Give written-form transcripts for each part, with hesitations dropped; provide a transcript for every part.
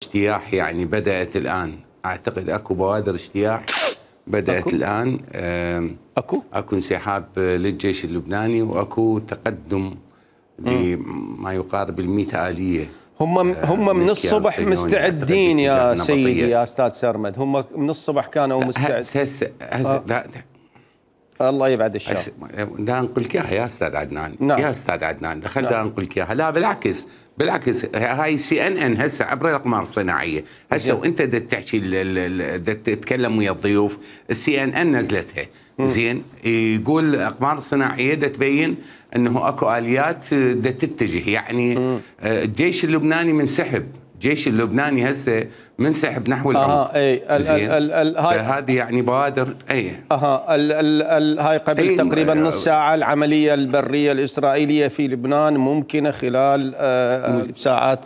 اجتياح يعني بدأت الآن. أعتقد أكو بوادر اجتياح بدأت الآن. أكو انسحاب للجيش اللبناني وأكو تقدم لما يقارب 100 آلية. هم من الصبح مستعدين يا سيدي يا أستاذ سرمد، هم من الصبح كانوا مستعدين. الله يبعد الشر. دا نقول لك اياها يا استاذ عدنان. نعم. يا استاذ عدنان دخل دا نقول لك اياها. لا بالعكس هاي CNN هسه عبر الاقمار الصناعيه هسه وانت تحكي تتكلم ويا الضيوف. CNN نزلتها زين، يقول الاقمار الصناعيه تبين انه اكو اليات تتجه يعني الجيش اللبناني منسحب. الجيش اللبناني هسه منسحب نحو العمق. هذه يعني بوادر. هاي قبل تقريبا نص ساعة العملية البرية الإسرائيلية في لبنان ممكنة خلال ساعات.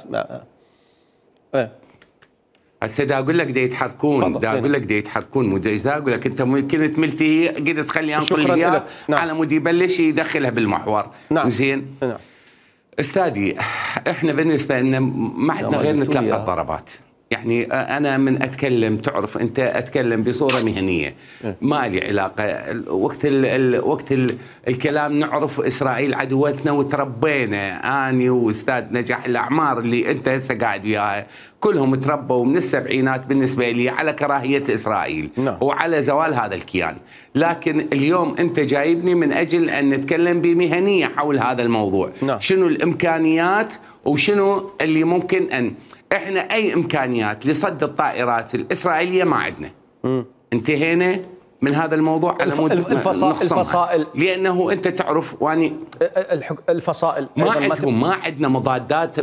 هسه دا اقول لك دا يتحركون، دا اقول لك دا يتحركون، مو دا اقول لك انت ممكن تملتي قد تخلي انقل اياه على مود يبلش يدخلها بالمحور. زين. استاذي احنا بالنسبه لنا ما عندنا غير نتلقى الضربات. يعني انا من اتكلم تعرف انت اتكلم بصوره مهنيه ما لي علاقه. وقت الكلام نعرف اسرائيل عدوتنا وتربينا اني واستاذ نجاح. الاعمار اللي انت هسه قاعد وياها كلهم تربوا من السبعينات بالنسبه لي على كراهيه اسرائيل وعلى زوال هذا الكيان. لكن اليوم انت جايبني من اجل ان نتكلم بمهنيه حول هذا الموضوع. شنو الامكانيات وشنو اللي ممكن ان احنا اي امكانيات لصد الطائرات الاسرائيليه ما عندنا. انتهينا من هذا الموضوع على مود الفصائل، لانه انت تعرف واني الفصائل ما عندنا مضادات.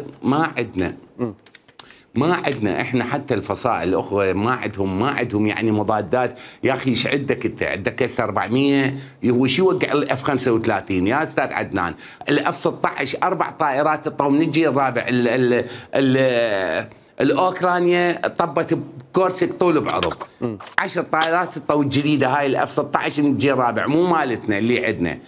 ما عندنا احنا حتى الفصائل الاخرى ما عندهم يعني مضادات. يا اخي ايش عندك انت؟ عندك هسه 400 وش يوقع الاف 35 يا استاذ عدنان؟ الاف 16 4 طائرات طو من الجيل الرابع. الاوكرانيا طبت بكورسك طول بعرض. 10 طائرات طو الجديده هاي الاف 16 من الجيل الرابع مو مالتنا اللي عندنا.